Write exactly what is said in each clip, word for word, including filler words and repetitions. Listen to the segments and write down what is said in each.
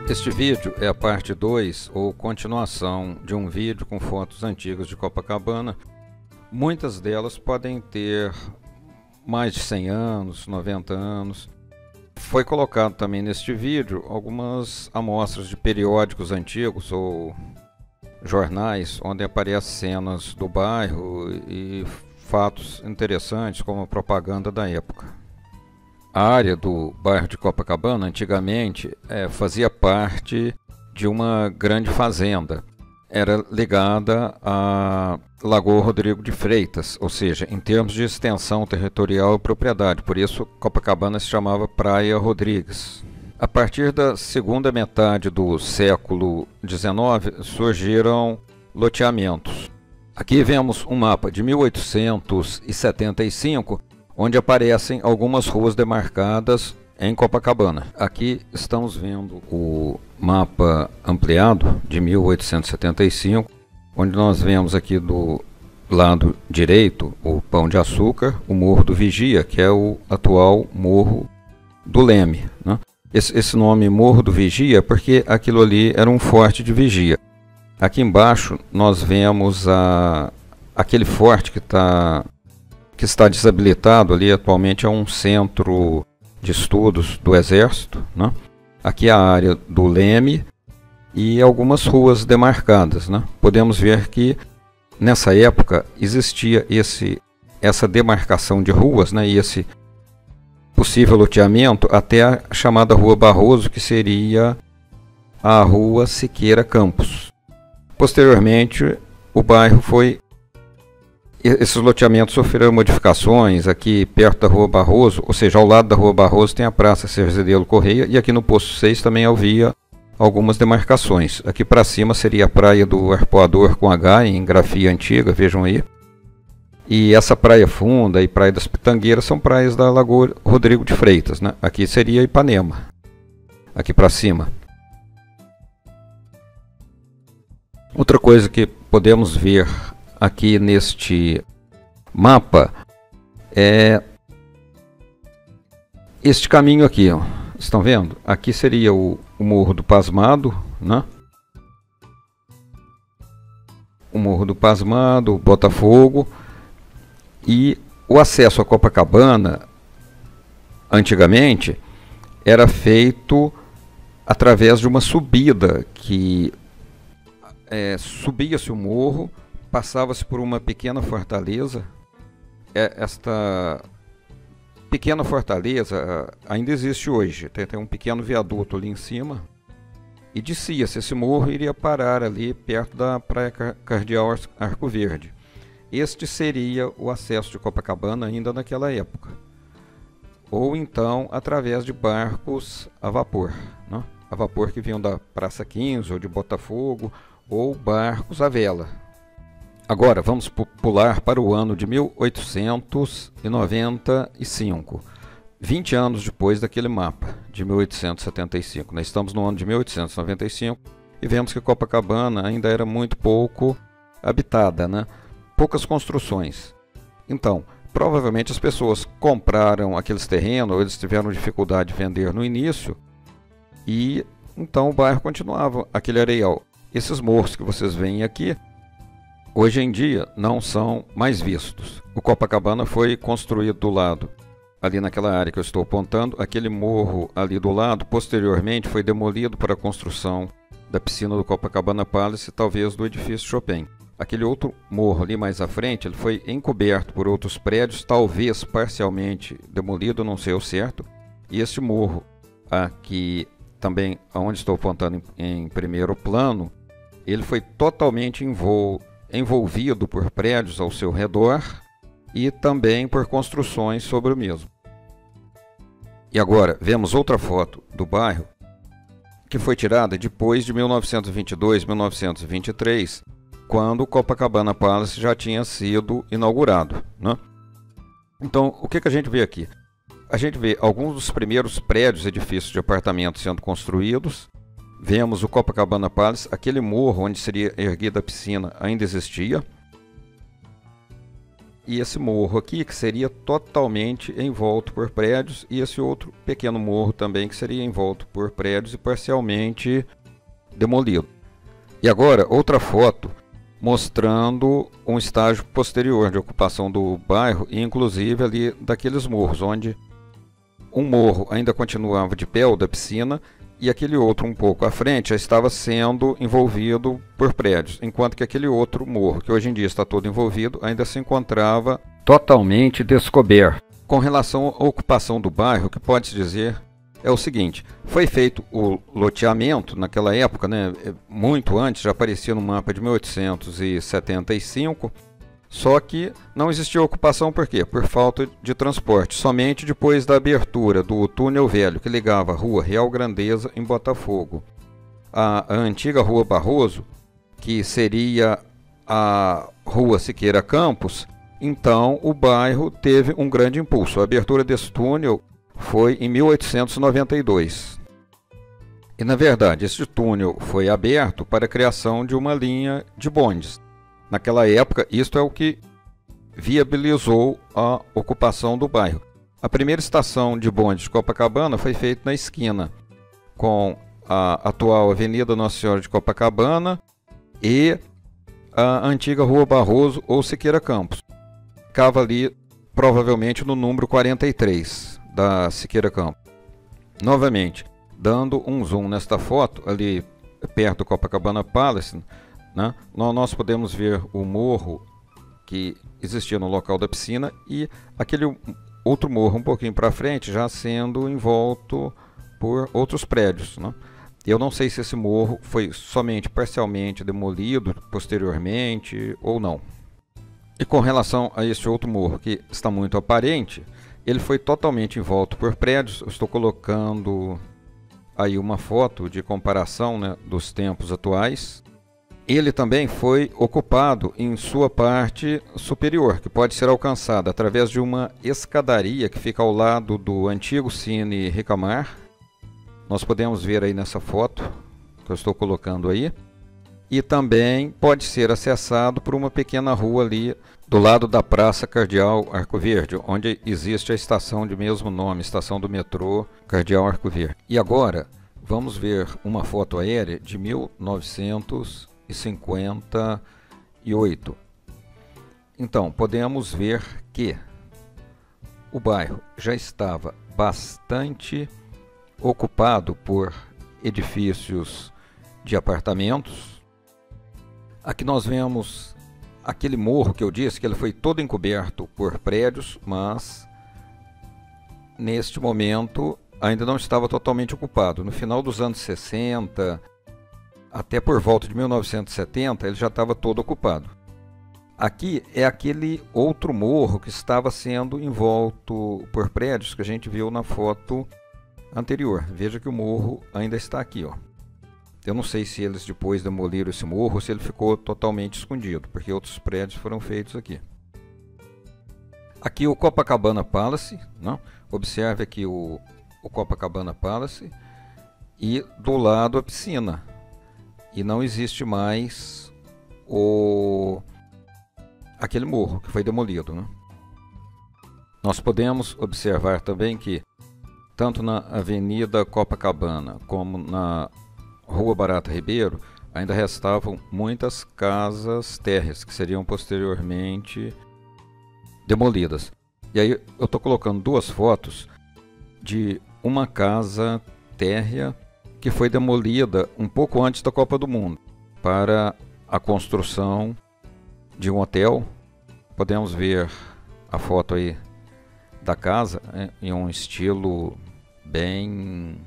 Este vídeo é a parte dois ou continuação de um vídeo com fotos antigas de Copacabana. Muitas delas podem ter mais de cem anos, noventa anos. Foi colocado também neste vídeo algumas amostras de periódicos antigos ou jornais onde aparecem cenas do bairro e fatos interessantes como a propaganda da época. A área do bairro de Copacabana antigamente é, fazia parte de uma grande fazenda. Era ligada à Lagoa Rodrigo de Freitas, ou seja, em termos de extensão territorial e propriedade. Por isso, Copacabana se chamava Praia Rodrigues. A partir da segunda metade do século dezenove, surgiram loteamentos. Aqui vemos um mapa de mil oitocentos e setenta e cinco, onde aparecem algumas ruas demarcadas em Copacabana. Aqui estamos vendo o mapa ampliado de mil oitocentos e setenta e cinco, onde nós vemos aqui do lado direito o Pão de Açúcar, o Morro do Vigia, que é o atual Morro do Leme, né? Esse, esse nome Morro do Vigia é porque aquilo ali era um forte de vigia. Aqui embaixo nós vemos a, aquele forte que está que está desabilitado ali, atualmente é um centro de estudos do Exército, né? Aqui é a área do Leme e algumas ruas demarcadas, né? Podemos ver que nessa época existia esse, essa demarcação de ruas, né? E esse possível loteamento até a chamada Rua Barroso, que seria a Rua Siqueira Campos. Posteriormente, o bairro foi Esses loteamentos sofreram modificações aqui perto da Rua Barroso, ou seja, ao lado da Rua Barroso tem a Praça Cerzedelo Correia e aqui no Posto seis também havia algumas demarcações. Aqui para cima seria a Praia do Arpoador com H, em grafia antiga, vejam aí. E essa Praia Funda e Praia das Pitangueiras são praias da Lagoa Rodrigo de Freitas, né? Aqui seria Ipanema, aqui para cima. Outra coisa que podemos ver aqui neste mapa é este caminho aqui, ó. Estão vendo? Aqui seria o, o Morro do Pasmado, né? O Morro do Pasmado, Botafogo, e o acesso a Copacabana antigamente era feito através de uma subida que é, subia-se o morro, passava-se por uma pequena fortaleza. Esta pequena fortaleza ainda existe hoje, tem, tem um pequeno viaduto ali em cima, e descia-se esse morro e iria parar ali perto da Praia Cardeal Arco Verde. Este seria o acesso de Copacabana ainda naquela época, ou então através de barcos a vapor, né? A vapor que vinham da Praça quinze ou de Botafogo, ou barcos à vela. Agora vamos pular para o ano de mil oitocentos e noventa e cinco, vinte anos depois daquele mapa de mil oitocentos e setenta e cinco. Nós estamos no ano de mil oitocentos e noventa e cinco e vemos que Copacabana ainda era muito pouco habitada, né? Poucas construções. Então, provavelmente as pessoas compraram aqueles terrenos, ou eles tiveram dificuldade de vender no início, e então o bairro continuava aquele areial. Esses morros que vocês veem aqui, hoje em dia não são mais vistos. O Copacabana foi construído do lado, ali naquela área que eu estou apontando. Aquele morro ali do lado, posteriormente, foi demolido para a construção da piscina do Copacabana Palace e talvez do edifício Chopin. Aquele outro morro ali mais à frente, ele foi encoberto por outros prédios, talvez parcialmente demolido, não sei o certo. E este morro aqui também, onde estou apontando em, em primeiro plano, ele foi totalmente envolvido envolvido por prédios ao seu redor e também por construções sobre o mesmo. E agora vemos outra foto do bairro que foi tirada depois de mil novecentos e vinte e dois, mil novecentos e vinte e três, quando o Copacabana Palace já tinha sido inaugurado, né? Então, o que, que a gente vê aqui? A gente vê alguns dos primeiros prédios, edifícios de apartamentos sendo construídos. Vemos o Copacabana Palace, aquele morro onde seria erguida a piscina ainda existia. e esse morro aqui, que seria totalmente envolto por prédios, e esse outro pequeno morro também, que seria envolto por prédios e parcialmente demolido. E agora, outra foto mostrando um estágio posterior de ocupação do bairro, e inclusive ali daqueles morros, onde um morro ainda continuava de pé, o da piscina, e aquele outro um pouco à frente já estava sendo envolvido por prédios, enquanto que aquele outro morro, que hoje em dia está todo envolvido, ainda se encontrava totalmente descoberto. Com relação à ocupação do bairro, o que pode-se dizer é o seguinte: foi feito o loteamento naquela época, né, muito antes, já aparecia no mapa de mil oitocentos e setenta e cinco, só que não existia ocupação. Por quê? Por falta de transporte. Somente depois da abertura do túnel velho que ligava a Rua Real Grandeza, em Botafogo, a, a antiga Rua Barroso, que seria a Rua Siqueira Campos, então o bairro teve um grande impulso. A abertura desse túnel foi em mil oitocentos e noventa e dois. E, na verdade, esse túnel foi aberto para a criação de uma linha de bondes. Naquela época, isto é o que viabilizou a ocupação do bairro. A primeira estação de bonde de Copacabana foi feita na esquina com a atual Avenida Nossa Senhora de Copacabana e a antiga Rua Barroso ou Siqueira Campos. Ficava ali provavelmente no número quarenta e três da Siqueira Campos. Novamente, dando um zoom nesta foto, ali perto do Copacabana Palace, né, nós podemos ver o morro que existia no local da piscina e aquele outro morro um pouquinho para frente já sendo envolto por outros prédios, né? Eu não sei se esse morro foi somente parcialmente demolido posteriormente ou não. E com relação a este outro morro, que está muito aparente, ele foi totalmente envolto por prédios. Eu estou colocando aí uma foto de comparação, né, dos tempos atuais. Ele também foi ocupado em sua parte superior, que pode ser alcançada através de uma escadaria que fica ao lado do antigo Cine Ricamar. Nós podemos ver aí nessa foto que eu estou colocando aí. E também pode ser acessado por uma pequena rua ali do lado da Praça Cardeal Arco Verde, onde existe a estação de mesmo nome, estação do metrô Cardeal Arco Verde. E agora vamos ver uma foto aérea de mil novecentos e cinquenta e oito. Então, podemos ver que o bairro já estava bastante ocupado por edifícios de apartamentos. Aqui nós vemos aquele morro que eu disse que ele foi todo encoberto por prédios, mas neste momento ainda não estava totalmente ocupado. No final dos anos sessenta, até por volta de mil novecentos e setenta, ele já estava todo ocupado. Aqui é aquele outro morro que estava sendo envolto por prédios que a gente viu na foto anterior. Veja que o morro ainda está aqui, ó. Eu não sei se eles depois demoliram esse morro ou se ele ficou totalmente escondido, porque outros prédios foram feitos aqui. Aqui o Copacabana Palace, né? Observe aqui o, o Copacabana Palace e do lado a piscina. E não existe mais o, aquele morro que foi demolido, né? Nós podemos observar também que tanto na Avenida Copacabana como na Rua Barata Ribeiro ainda restavam muitas casas térreas que seriam posteriormente demolidas. E aí eu estou colocando duas fotos de uma casa térrea que foi demolida um pouco antes da Copa do Mundo para a construção de um hotel. Podemos ver a foto aí da casa, né, em um estilo bem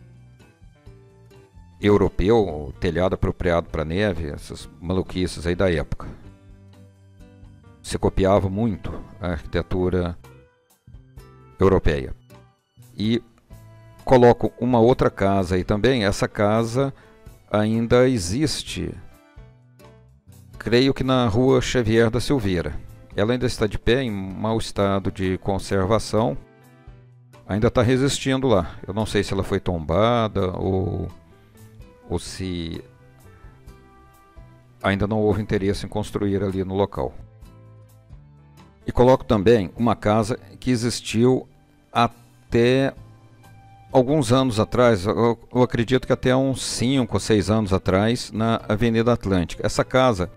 europeu, telhado apropriado para neve, essas maluquices aí da época. Se copiava muito a arquitetura europeia. E coloco uma outra casa aí também. Essa casa ainda existe, creio que na Rua Xavier da Silveira. Ela ainda está de pé, em mau estado de conservação. Ainda está resistindo lá. Eu não sei se ela foi tombada ou ou se ainda não houve interesse em construir ali no local. E coloco também uma casa que existiu até alguns anos atrás, eu, eu acredito que até uns cinco ou seis anos atrás, na Avenida Atlântica. Essa casa,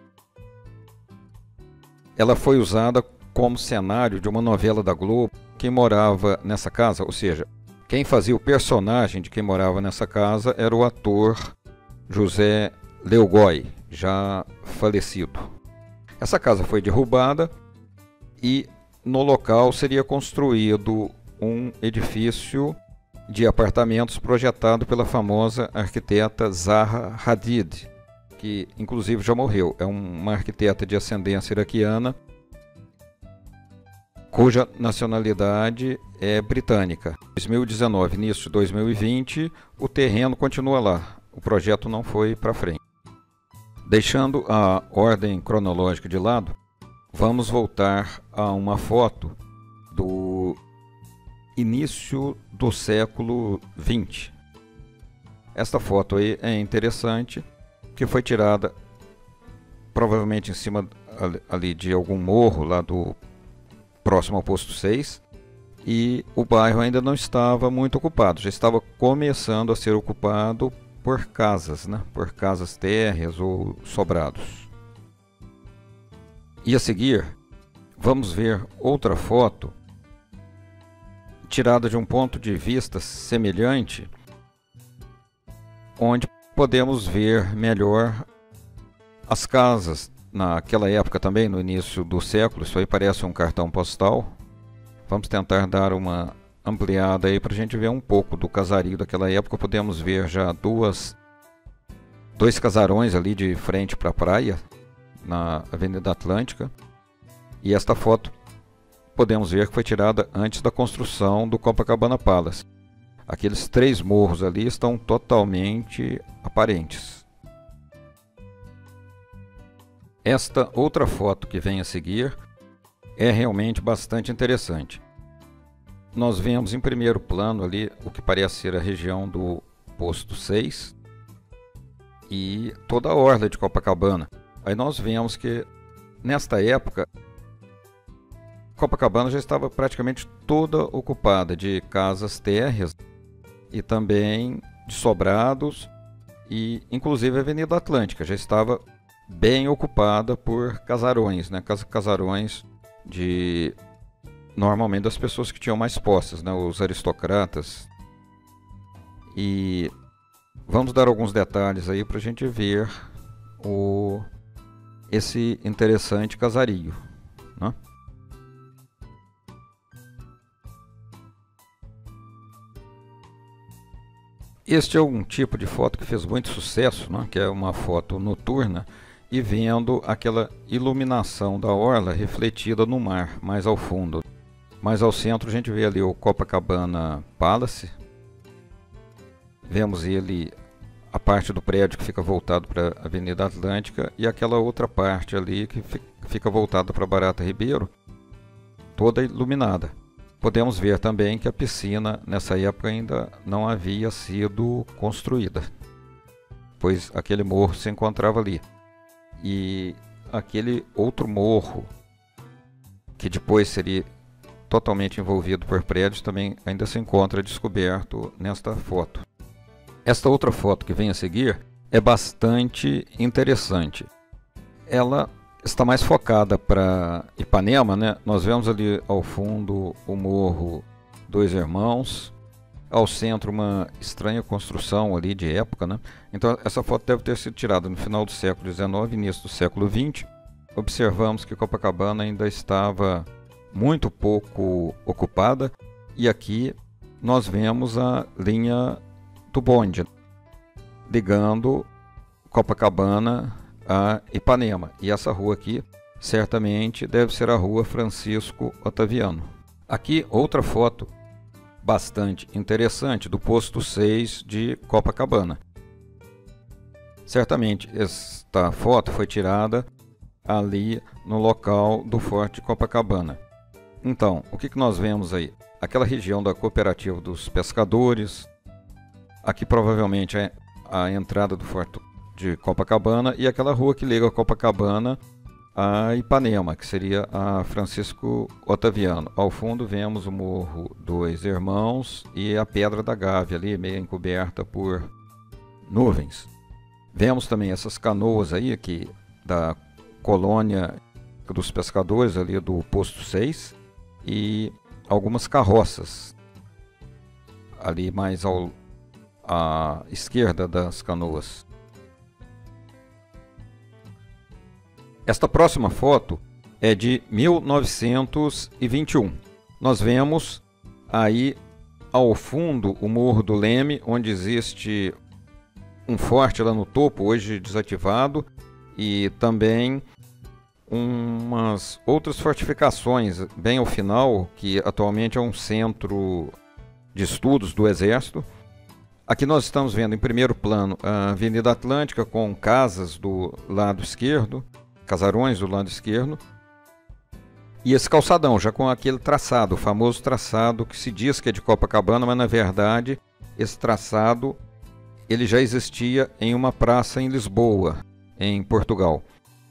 ela foi usada como cenário de uma novela da Globo. Quem morava nessa casa, ou seja, quem fazia o personagem de quem morava nessa casa era o ator José Leogói, já falecido. Essa casa foi derrubada e no local seria construído um edifício de apartamentos projetado pela famosa arquiteta Zaha Hadid, que inclusive já morreu. É uma arquiteta de ascendência iraquiana, cuja nacionalidade é britânica. Em dois mil e dezenove, início de dois mil e vinte, o terreno continua lá. O projeto não foi para frente. Deixando a ordem cronológica de lado, vamos voltar a uma foto do início do século vinte. Esta foto aí é interessante, que foi tirada provavelmente em cima ali de algum morro lá do próximo ao posto seis, e o bairro ainda não estava muito ocupado, já estava começando a ser ocupado por casas, né? Por casas térreas ou sobrados. E a seguir, vamos ver outra foto tirada de um ponto de vista semelhante, onde podemos ver melhor as casas naquela época também, no início do século. Isso aí parece um cartão postal. Vamos tentar dar uma ampliada aí para a gente ver um pouco do casario daquela época. Podemos ver já duas, dois casarões ali de frente para a praia, na Avenida Atlântica. E esta foto podemos ver que foi tirada antes da construção do Copacabana Palace. Aqueles três morros ali estão totalmente aparentes. Esta outra foto que vem a seguir é realmente bastante interessante. Nós vemos em primeiro plano ali o que parece ser a região do posto seis e toda a orla de Copacabana. Aí nós vemos que nesta época Copacabana já estava praticamente toda ocupada de casas térreas e também de sobrados, e inclusive a Avenida Atlântica já estava bem ocupada por casarões, né? Casarões de normalmente das pessoas que tinham mais posses, né? Os aristocratas. E vamos dar alguns detalhes aí para a gente ver o, esse interessante casario, né? Este é um tipo de foto que fez muito sucesso, né? Que é uma foto noturna e vendo aquela iluminação da orla refletida no mar, mais ao fundo. Mais ao centro a gente vê ali o Copacabana Palace. Vemos ele, a parte do prédio que fica voltado para a Avenida Atlântica, e aquela outra parte ali que fica voltada para Barata Ribeiro, toda iluminada. Podemos ver também que a piscina nessa época ainda não havia sido construída, pois aquele morro se encontrava ali. E aquele outro morro, que depois seria totalmente envolvido por prédios, também ainda se encontra descoberto nesta foto. Esta outra foto que vem a seguir é bastante interessante. Ela está mais focada para Ipanema, né? Nós vemos ali ao fundo o Morro Dois Irmãos, ao centro uma estranha construção ali de época, né? Então essa foto deve ter sido tirada no final do século dezenove, início do século vinte. Observamos que Copacabana ainda estava muito pouco ocupada, e aqui nós vemos a linha do bonde ligando Copacabana a Ipanema, e essa rua aqui certamente deve ser a Rua Francisco Otaviano. Aqui outra foto bastante interessante do posto seis de Copacabana. Certamente esta foto foi tirada ali no local do Forte Copacabana. Então, o que, que nós vemos aí? Aquela região da Cooperativa dos Pescadores. Aqui provavelmente é a entrada do Forte de Copacabana, e aquela rua que liga Copacabana a Ipanema, que seria a Francisco Otaviano. Ao fundo vemos o Morro dos Irmãos e a Pedra da Gávea ali, meio encoberta por nuvens. Vemos também essas canoas aí aqui da colônia dos pescadores ali do posto seis e algumas carroças ali mais ao, à esquerda das canoas. Esta próxima foto é de mil novecentos e vinte e um. Nós vemos aí ao fundo o Morro do Leme, onde existe um forte lá no topo, hoje desativado, e também umas outras fortificações bem ao final, que atualmente é um centro de estudos do Exército. Aqui nós estamos vendo em primeiro plano a Avenida Atlântica com casas do lado esquerdo, casarões do lado esquerdo, e esse calçadão já com aquele traçado, o famoso traçado que se diz que é de Copacabana, mas na verdade esse traçado ele já existia em uma praça em Lisboa, em Portugal.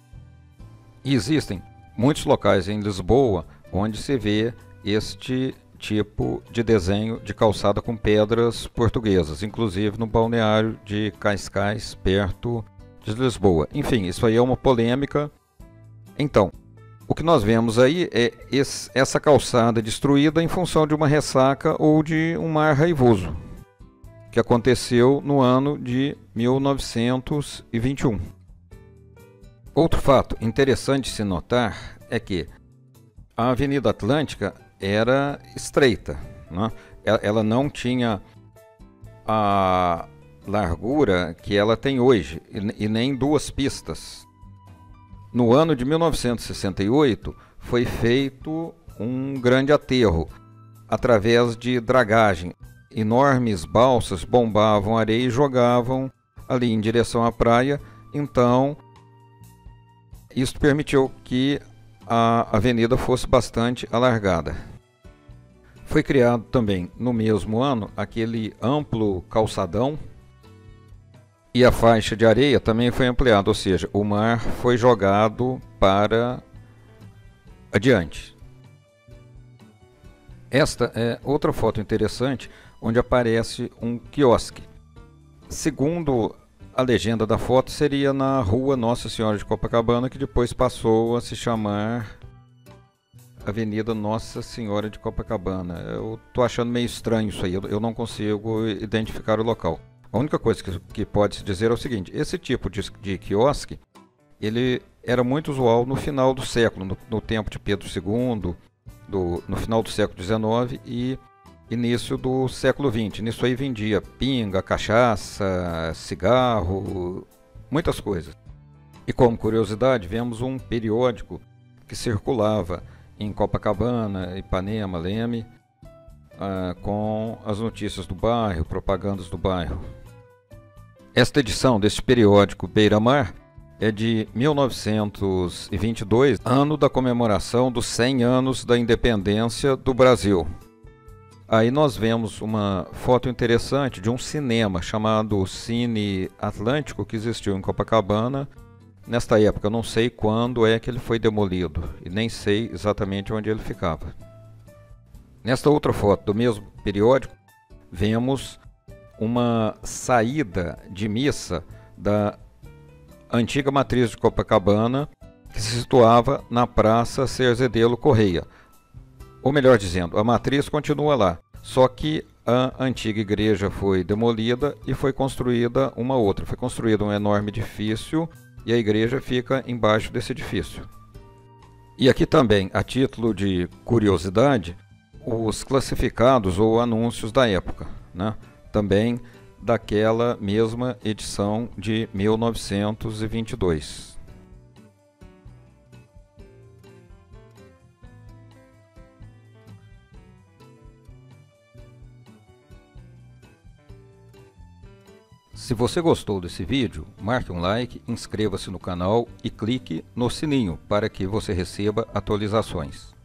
E existem muitos locais em Lisboa onde se vê este tipo de desenho de calçada com pedras portuguesas, inclusive no balneário de Cascais, perto de Lisboa. Enfim, isso aí é uma polêmica. Então, o que nós vemos aí é esse, essa calçada destruída em função de uma ressaca ou de um mar raivoso, que aconteceu no ano de mil novecentos e vinte e um. Outro fato interessante de se notar é que a Avenida Atlântica era estreita, né? Ela não tinha a largura que ela tem hoje, e nem duas pistas. No ano de mil novecentos e sessenta e oito foi feito um grande aterro através de dragagem. Enormes balsas bombavam areia e jogavam ali em direção à praia. Então isso permitiu que a avenida fosse bastante alargada. Foi criado também no mesmo ano aquele amplo calçadão, e a faixa de areia também foi ampliada, ou seja, o mar foi jogado para adiante. Esta é outra foto interessante, onde aparece um quiosque. Segundo a legenda da foto, seria na rua Nossa Senhora de Copacabana, que depois passou a se chamar Avenida Nossa Senhora de Copacabana. Eu estou achando meio estranho isso aí, eu não consigo identificar o local. A única coisa que, que pode se dizer é o seguinte: esse tipo de, de quiosque ele era muito usual no final do século, no, no tempo de Pedro segundo, do, no final do século dezenove e início do século vinte. Nisso aí vendia pinga, cachaça, cigarro, muitas coisas. E como curiosidade, vemos um periódico que circulava em Copacabana, Ipanema, Leme, ah, com as notícias do bairro, propagandas do bairro. Esta edição deste periódico Beira-Mar é de mil novecentos e vinte e dois, ano da comemoração dos cem anos da independência do Brasil. Aí nós vemos uma foto interessante de um cinema chamado Cine Atlântico, que existiu em Copacabana. Nesta época, eu não sei quando é que ele foi demolido e nem sei exatamente onde ele ficava. Nesta outra foto do mesmo periódico, vemos uma saída de missa da antiga matriz de Copacabana, que se situava na Praça Cerzedelo Correia. Ou melhor dizendo, a matriz continua lá, só que a antiga igreja foi demolida e foi construída uma outra. Foi construído um enorme edifício e a igreja fica embaixo desse edifício. E aqui também, a título de curiosidade, os classificados ou anúncios da época, né? Também daquela mesma edição de mil novecentos e vinte e dois. Se você gostou desse vídeo, marque um like, inscreva-se no canal e clique no sininho para que você receba atualizações.